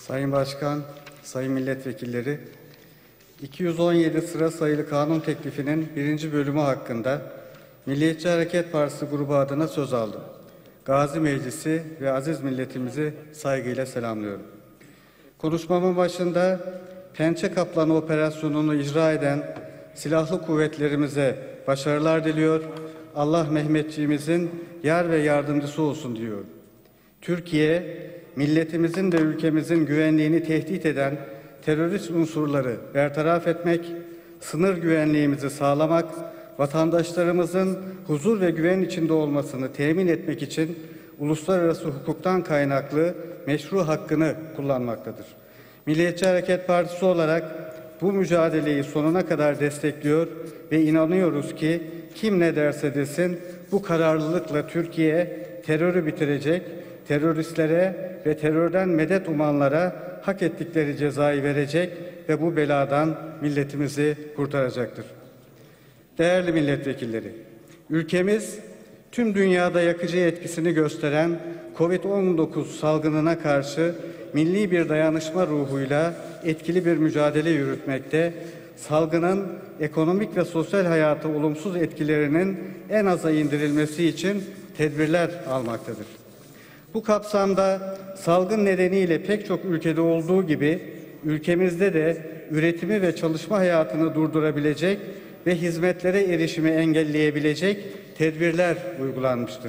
Sayın Başkan, Sayın Milletvekilleri, 217 sıra sayılı kanun teklifinin 1. bölümü hakkında Milliyetçi Hareket Partisi grubu adına söz aldım. Gazi Meclisi ve aziz milletimizi saygıyla selamlıyorum. Konuşmamın başında Pençe Kaplanı operasyonunu icra eden silahlı kuvvetlerimize başarılar diliyor, Allah Mehmetçiğimizin yar ve yardımcısı olsun diyorum. Türkiye, milletimizin ve ülkemizin güvenliğini tehdit eden terörist unsurları bertaraf etmek, sınır güvenliğimizi sağlamak, vatandaşlarımızın huzur ve güven içinde olmasını temin etmek için uluslararası hukuktan kaynaklı meşru hakkını kullanmaktadır. Milliyetçi Hareket Partisi olarak bu mücadeleyi sonuna kadar destekliyor ve inanıyoruz ki kim ne derse desin bu kararlılıkla Türkiye terörü bitirecek, teröristlere ve terörden medet umanlara hak ettikleri cezayı verecek ve bu beladan milletimizi kurtaracaktır. Değerli milletvekilleri, ülkemiz tüm dünyada yakıcı etkisini gösteren COVID-19 salgınına karşı milli bir dayanışma ruhuyla etkili bir mücadele yürütmekte, salgının ekonomik ve sosyal hayata olumsuz etkilerinin en aza indirilmesi için tedbirler almaktadır. Bu kapsamda salgın nedeniyle pek çok ülkede olduğu gibi ülkemizde de üretimi ve çalışma hayatını durdurabilecek ve hizmetlere erişimi engelleyebilecek tedbirler uygulanmıştır.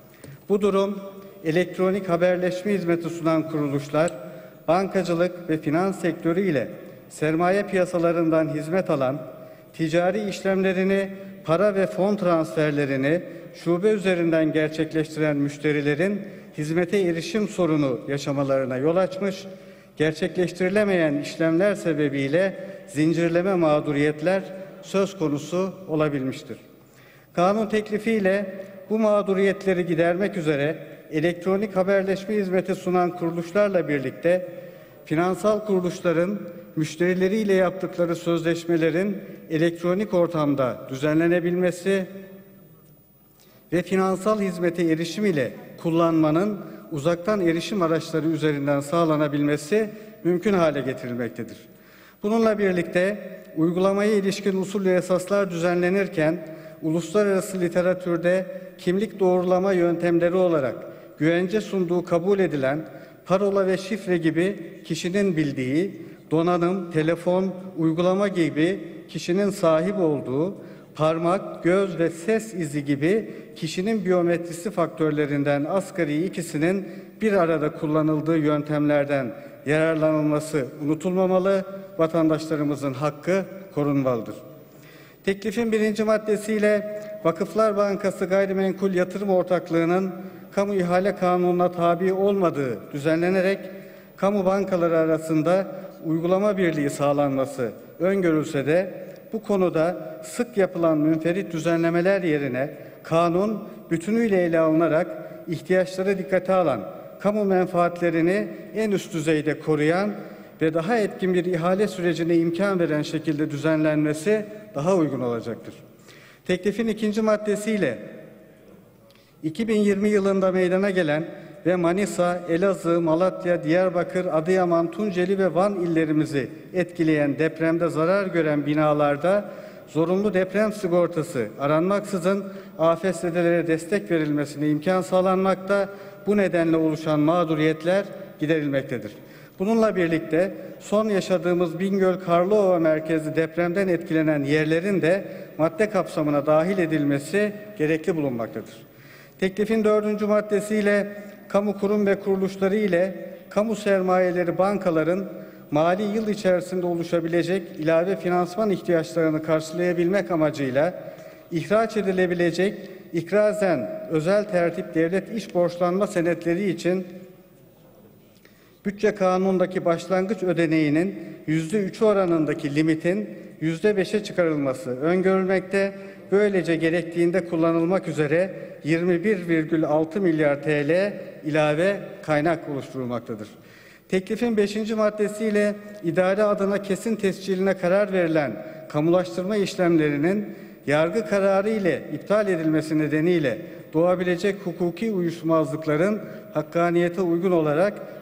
Bu durum elektronik haberleşme hizmeti sunan kuruluşlar, bankacılık ve finans sektörü ile sermaye piyasalarından hizmet alan, ticari işlemlerini, para ve fon transferlerini şube üzerinden gerçekleştiren müşterilerin hizmete erişim sorunu yaşamalarına yol açmış, gerçekleştirilemeyen işlemler sebebiyle zincirleme mağduriyetler söz konusu olabilmiştir. Kanun teklifiyle bu mağduriyetleri gidermek üzere elektronik haberleşme hizmeti sunan kuruluşlarla birlikte finansal kuruluşların müşterileriyle yaptıkları sözleşmelerin elektronik ortamda düzenlenebilmesi ve finansal hizmete erişim ile kullanmanın uzaktan erişim araçları üzerinden sağlanabilmesi mümkün hale getirilmektedir. Bununla birlikte uygulamaya ilişkin usul ve esaslar düzenlenirken uluslararası literatürde kimlik doğrulama yöntemleri olarak güvence sunduğu kabul edilen parola ve şifre gibi kişinin bildiği, donanım, telefon, uygulama gibi kişinin sahip olduğu, parmak, göz ve ses izi gibi kişinin biyometrisi faktörlerinden asgari ikisinin bir arada kullanıldığı yöntemlerden yararlanılması unutulmamalı, vatandaşlarımızın hakkı korunmalıdır. Teklifin 1. maddesiyle Vakıflar Bankası Gayrimenkul Yatırım Ortaklığı'nın kamu ihale kanununa tabi olmadığı düzenlenerek kamu bankaları arasında uygulama birliği sağlanması öngörülse de bu konuda sık yapılan münferit düzenlemeler yerine kanun bütünüyle ele alınarak ihtiyaçları dikkate alan, kamu menfaatlerini en üst düzeyde koruyan ve daha etkin bir ihale sürecine imkan veren şekilde düzenlenmesi daha uygun olacaktır. Teklifin 2. maddesiyle 2020 yılında meydana gelen ve Manisa, Elazığ, Malatya, Diyarbakır, Adıyaman, Tunceli ve Van illerimizi etkileyen depremde zarar gören binalarda zorunlu deprem sigortası aranmaksızın afetzedelere destek verilmesine imkan sağlanmakta, bu nedenle oluşan mağduriyetler giderilmektedir. Bununla birlikte son yaşadığımız Bingöl-Karlıova merkezli depremden etkilenen yerlerin de madde kapsamına dahil edilmesi gerekli bulunmaktadır. Teklifin 4. maddesiyle kamu kurum ve kuruluşları ile kamu sermayeleri bankaların mali yıl içerisinde oluşabilecek ilave finansman ihtiyaçlarını karşılayabilmek amacıyla ihraç edilebilecek ikrazen özel tertip devlet iş borçlanma senetleri için bütçe kanunundaki başlangıç ödeneğinin %3 oranındaki limitin %5'e çıkarılması öngörülmekte. Böylece gerektiğinde kullanılmak üzere 21,6 milyar TL ilave kaynak oluşturulmaktadır. Teklifin 5. maddesiyle idare adına kesin tesciline karar verilen kamulaştırma işlemlerinin yargı kararı ile iptal edilmesi nedeniyle doğabilecek hukuki uyuşmazlıkların hakkaniyete uygun olarak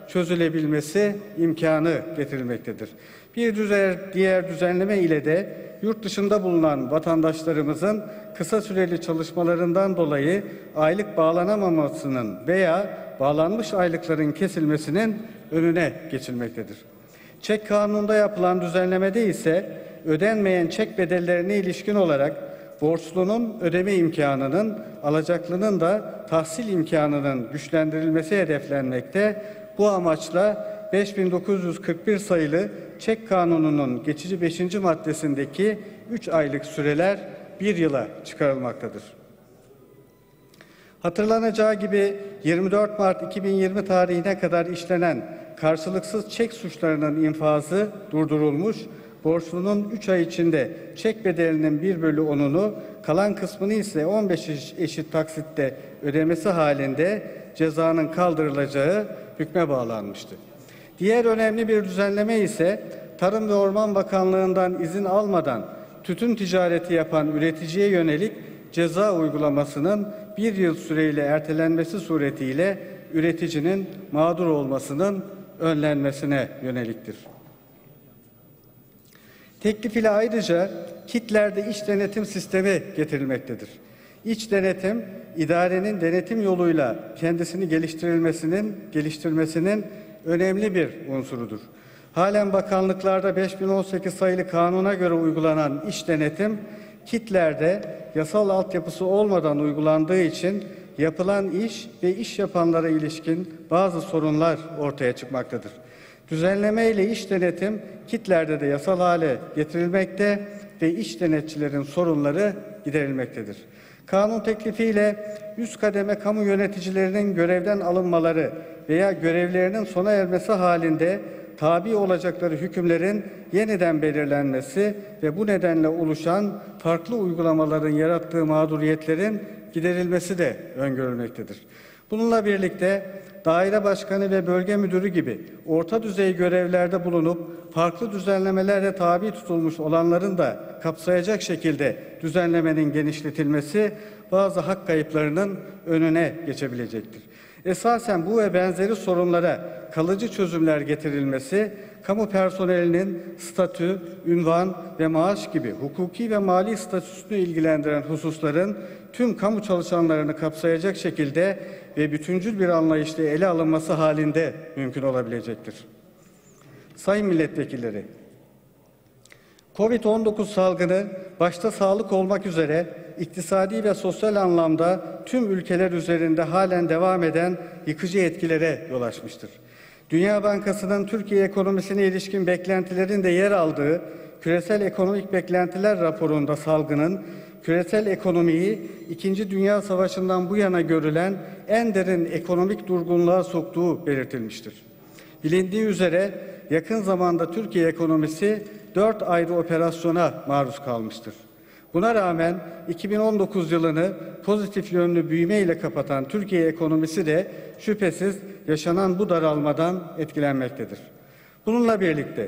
çözülebilmesi imkanı getirilmektedir. Bir diğer düzenleme ile de yurt dışında bulunan vatandaşlarımızın kısa süreli çalışmalarından dolayı aylık bağlanamamasının veya bağlanmış aylıkların kesilmesinin önüne geçilmektedir. Çek kanununda yapılan düzenlemede ise ödenmeyen çek bedellerine ilişkin olarak borçlunun ödeme imkanının, alacaklının da tahsil imkanının güçlendirilmesi hedeflenmekte. Bu amaçla 5941 sayılı Çek Kanunu'nun geçici 5. maddesindeki 3 aylık süreler 1 yıla çıkarılmaktadır. Hatırlanacağı gibi 24 Mart 2020 tarihine kadar işlenen karşılıksız çek suçlarının infazı durdurulmuş, borçlunun 3 ay içinde çek bedelinin 1/10'unu, kalan kısmını ise 15 eşit taksitte ödemesi halinde cezanın kaldırılacağı hükme bağlanmıştı. Diğer önemli bir düzenleme ise Tarım ve Orman Bakanlığı'ndan izin almadan tütün ticareti yapan üreticiye yönelik ceza uygulamasının 1 yıl süreyle ertelenmesi suretiyle üreticinin mağdur olmasının önlenmesine yöneliktir. Teklif ile ayrıca kitlerde iç denetim sistemi getirilmektedir. İç denetim, idarenin denetim yoluyla kendisini geliştirmesinin önemli bir unsurudur. Halen bakanlıklarda 5018 sayılı kanuna göre uygulanan iç denetim, kitlerde yasal altyapısı olmadan uygulandığı için yapılan iş ve iş yapanlara ilişkin bazı sorunlar ortaya çıkmaktadır. Düzenleme ile iç denetim kitlerde de yasal hale getirilmekte ve iç denetçilerin sorunları giderilmektedir. Kanun teklifiyle üst kademe kamu yöneticilerinin görevden alınmaları veya görevlerinin sona ermesi halinde tabi olacakları hükümlerin yeniden belirlenmesi ve bu nedenle oluşan farklı uygulamaların yarattığı mağduriyetlerin giderilmesi de öngörülmektedir. Bununla birlikte daire başkanı ve bölge müdürü gibi orta düzey görevlerde bulunup farklı düzenlemelerle tabi tutulmuş olanların da kapsayacak şekilde düzenlemenin genişletilmesi bazı hak kayıplarının önüne geçebilecektir. Esasen bu ve benzeri sorunlara kalıcı çözümler getirilmesi, kamu personelinin statü, ünvan ve maaş gibi hukuki ve mali statüsünü ilgilendiren hususların tüm kamu çalışanlarını kapsayacak şekilde ve bütüncül bir anlayışla ele alınması halinde mümkün olabilecektir. Sayın milletvekilleri, Covid-19 salgını başta sağlık olmak üzere iktisadi ve sosyal anlamda tüm ülkeler üzerinde halen devam eden yıkıcı etkilere yol açmıştır. Dünya Bankası'nın Türkiye ekonomisine ilişkin beklentilerin de yer aldığı Küresel Ekonomik Beklentiler raporunda salgının küresel ekonomiyi 2. Dünya Savaşı'ndan bu yana görülen en derin ekonomik durgunluğa soktuğu belirtilmiştir. Bilindiği üzere yakın zamanda Türkiye ekonomisi 4 ayrı operasyona maruz kalmıştır. Buna rağmen 2019 yılını pozitif yönlü büyüme ile kapatan Türkiye ekonomisi de şüphesiz yaşanan bu daralmadan etkilenmektedir. Bununla birlikte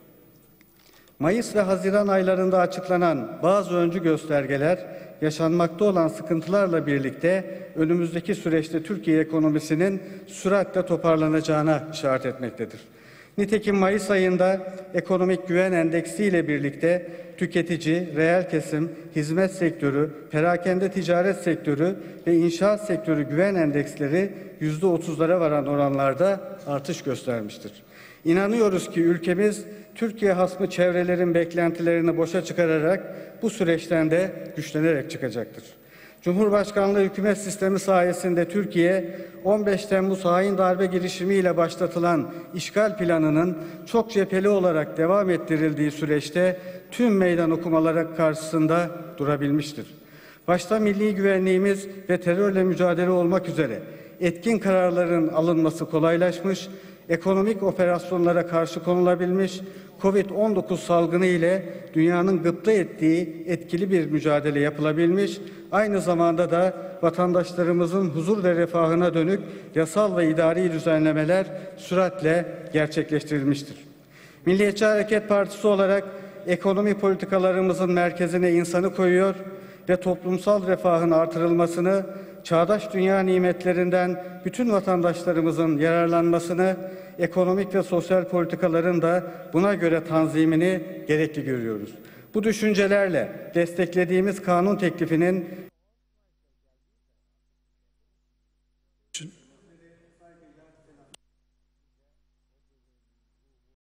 Mayıs ve Haziran aylarında açıklanan bazı öncü göstergeler yaşanmakta olan sıkıntılarla birlikte önümüzdeki süreçte Türkiye ekonomisinin süratle toparlanacağına işaret etmektedir. Nitekim Mayıs ayında ekonomik güven endeksi ile birlikte tüketici, reel kesim, hizmet sektörü, perakende ticaret sektörü ve inşaat sektörü güven endeksleri %30'lara varan oranlarda artış göstermiştir. İnanıyoruz ki ülkemiz Türkiye hasmı çevrelerin beklentilerini boşa çıkararak bu süreçten de güçlenerek çıkacaktır. Cumhurbaşkanlığı hükümet sistemi sayesinde Türkiye 15 Temmuz hain darbe girişimiyle başlatılan işgal planının çok cepheli olarak devam ettirildiği süreçte tüm meydan okumalara karşısında durabilmiştir. Başta milli güvenliğimiz ve terörle mücadele olmak üzere etkin kararların alınması kolaylaşmış, ekonomik operasyonlara karşı konulabilmiş, Covid-19 salgını ile dünyanın gıpta ettiği etkili bir mücadele yapılabilmiş, aynı zamanda da vatandaşlarımızın huzur ve refahına dönük yasal ve idari düzenlemeler süratle gerçekleştirilmiştir. Milliyetçi Hareket Partisi olarak ekonomi politikalarımızın merkezine insanı koyuyor ve toplumsal refahın artırılmasını, çağdaş dünya nimetlerinden bütün vatandaşlarımızın yararlanmasını, ekonomik ve sosyal politikaların da buna göre tanzimini gerekli görüyoruz. Bu düşüncelerle desteklediğimiz kanun teklifinin